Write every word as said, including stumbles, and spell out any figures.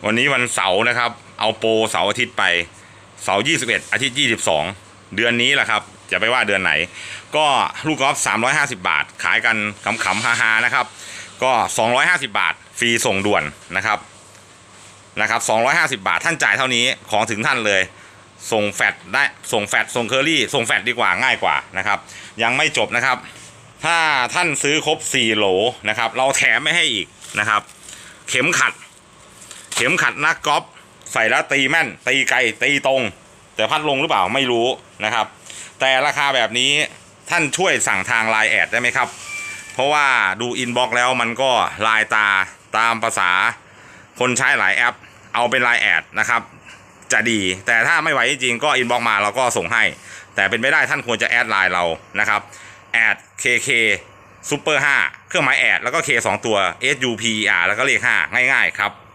วันนี้วันเสาร์นะครับเอาโปรเสาร์อาทิตย์ไปเสาร์ยี่สิบเอ็ดอาทิตย์ยี่สิบสองเดือนนี้แหละครับจะไปว่าเดือนไหนก็ลูกกอล์ฟสามร้อยห้าสิบบาทขายกันขำๆฮาๆนะครับก็สองร้อยห้าสิบบาทฟรีส่งด่วนนะครับนะครับสองร้อยห้าสิบบาทท่านจ่ายเท่านี้ของถึงท่านเลยส่งแฟตได้ส่งแฟตส่งเคอรี่ส่งแฟตดีกว่าง่ายกว่านะครับยังไม่จบนะครับถ้าท่านซื้อครบสี่โหลนะครับเราแถมไม่ให้อีกนะครับเข็มขัดเข็มขัดนักกอล์ฟใส่แล้วตีแม่นตีไกลตีตรงแต่พัดลงหรือเปล่าไม่รู้นะครับแต่ราคาแบบนี้ท่านช่วยสั่งทางไลน์แอดได้ไหมครับเพราะว่าดูอินบ็อกซ์แล้วมันก็ลายตาตามภาษาคนใช้หลายแอปเอาเป็นไลน์แอดนะครับจะดีแต่ถ้าไม่ไหวจริงๆก็อินบ็อกซ์มาเราก็ส่งให้แต่เป็นไม่ได้ท่านควรจะแอดไลน์เรานะครับแอด เค เค Super ห้าเครื่องหมายแอดแล้วก็ K สองตัว S U P R แล้วก็เลขห้าง่ายๆครับ